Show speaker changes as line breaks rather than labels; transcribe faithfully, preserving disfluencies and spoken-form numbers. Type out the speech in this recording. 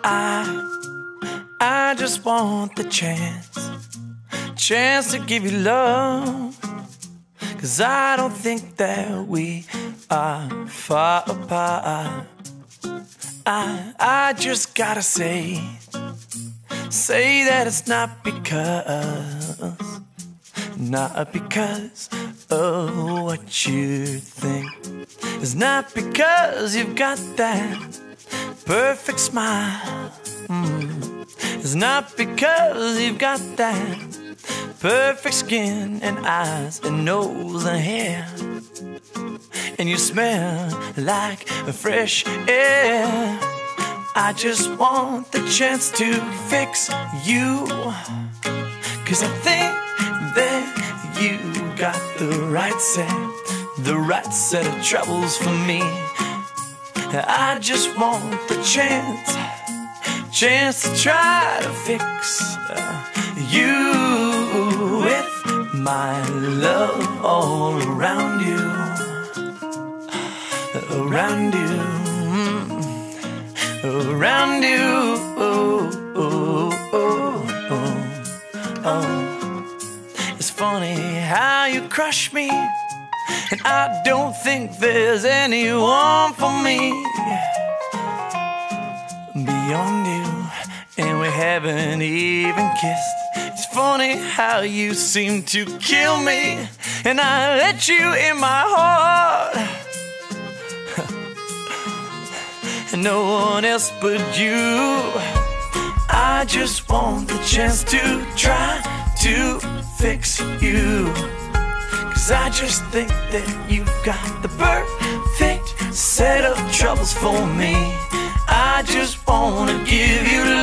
I, I just want the chance, chance to give you love. 'Cause I don't think that we are far apart. I, I just gotta say, say that it's not because, not because of what you think. It's not because you've got that perfect smile. Mm. It's not because you've got that perfect skin and eyes and nose and hair, and you smell like fresh air. I just want the chance to fix you, 'cause I think that you got the right set, the right set of troubles for me. I just want the chance, chance to try to fix uh, you with my love all around you, around you, around you. Oh, oh, oh, oh, oh. It's funny how you crush me, and I don't think there's anyone for me beyond you, and we haven't even kissed. It's funny how you seem to kill me, and I let you in my heart, and no one else but you. I just want the chance to try to fix you, 'cause I just think that you've got the perfect set of troubles for me. I just wanna give you